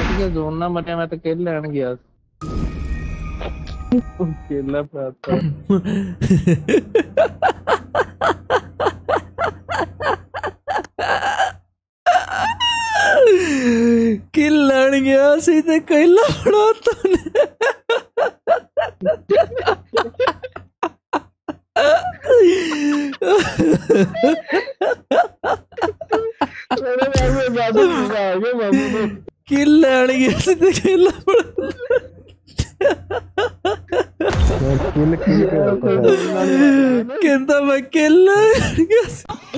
ਸੀਗਾ ਜ਼ੋਨ ਨਾ ਮਰਿਆ ਮੈਂ ਤਾਂ ਕਿੱਲ ਲੈਣ ਗਿਆ ਕੇਲਾ ਪਾਤਾ ਕਿੱਲ ਲੈਣ ਗਿਆ ਸੀ ਤੇ ਕੇਲਾ ਫੜਾਤਾ ਨੇ ਕਿੱਲ ਲੈਣ ਗਿਆ ਸੀ ਤੇ ਕੇਲਾ ਕਹਿੰਦਾ ਮੈਂ ਕਿੱਲ ਲੈਣ ਗਿਆ ਸੀ